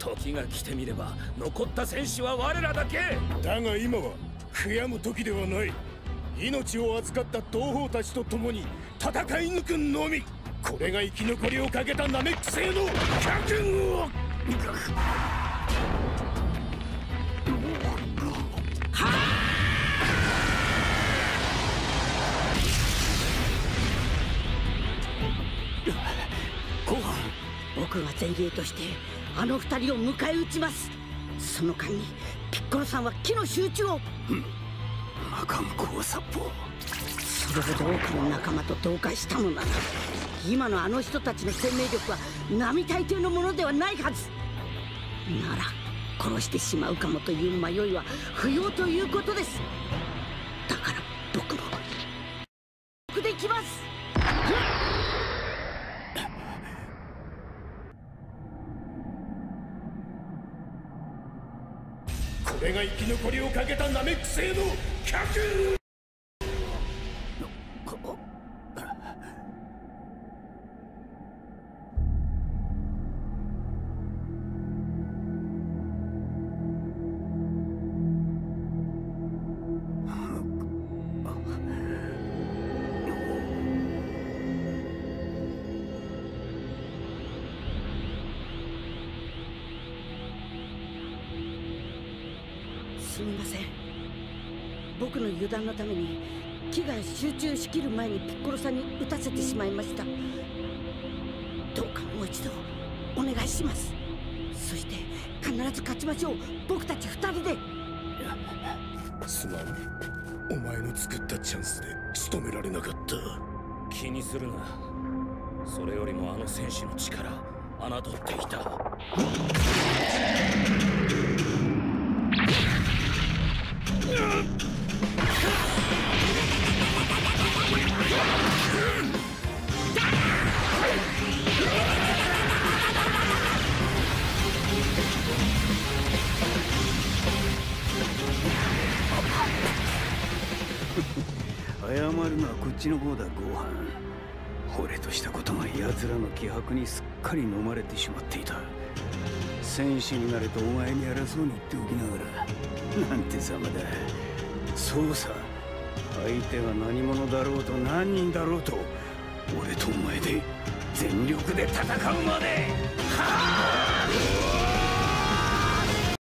時が来てみれば残った戦士は我らだけ。 だが今は悔やむ時ではない。命を預かった同胞たちと共に戦い抜くのみ。これが生き残りをかけたナメック星の覚悟。 僕は前衛としてあの二人を迎え撃ちます。その間にピッコロさんは木の集中を。 魔漢光殺法。 それほど多くの仲間と同化したのなら今のあの人たちの生命力は並大抵のものではないはず。なら殺してしまうかもという迷いは不要ということです。だから僕もできます。 これが生き残りをかけたナメック星の覚悟。 すみません。僕の油断のために木が集中しきる前にピッコロさんに撃たせてしまいました。どうかもう一度お願いします。そして必ず勝ちましょう。僕たち二人で。 すまん。お前の作ったチャンスで仕留められなかった。 気にするな。それよりもあの戦士の力侮っていた。 謝るのはこっちの方だ、ゴーハン。俺としたことが奴らの気迫にすっかり飲まれてしまっていた。戦士になれとお前に偉そうに言っておきながらなんてざまだ。そうさ、相手が何者だろうと何人だろうと俺とお前で全力で戦うまで。はあ！